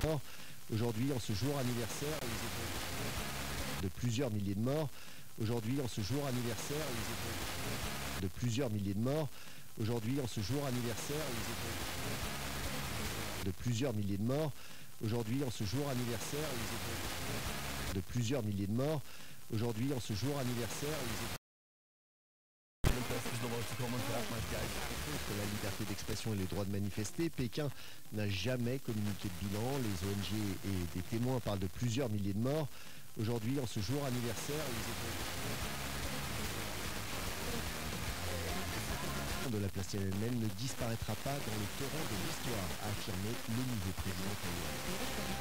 morts. Aujourd'hui, en ce jour anniversaire, de plusieurs milliers de morts. Aujourd'hui, en ce jour anniversaire, de plusieurs milliers de morts. Aujourd'hui, en ce jour anniversaire, de plusieurs milliers de morts. Aujourd'hui, en ce jour anniversaire, de plusieurs milliers de morts. Aujourd'hui, en ce jour anniversaire, contre la liberté d'expression et les droits de manifester, Pékin n'a jamais communiqué de bilan. Les ONG et des témoins parlent de plusieurs milliers de morts. Aujourd'hui, en ce jour anniversaire, de la place Tiananmen ne disparaîtra pas dans le torrent de l'histoire, a affirmé le nouveau président taïwanais.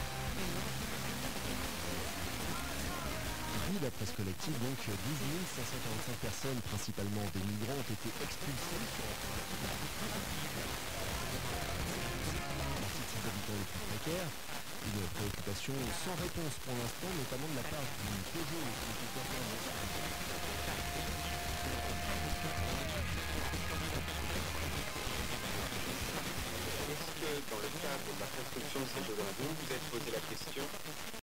Oui, la presse collective, donc 12 545 personnes, principalement des migrants, ont été expulsées sur la partie de ses habitants les plus précaires. Une préoccupation sans réponse pour l'instant, notamment de la part du Peugeot, Est-ce que dans le cadre de la construction de ces Jeux Olympiques, vous vous êtes posé la question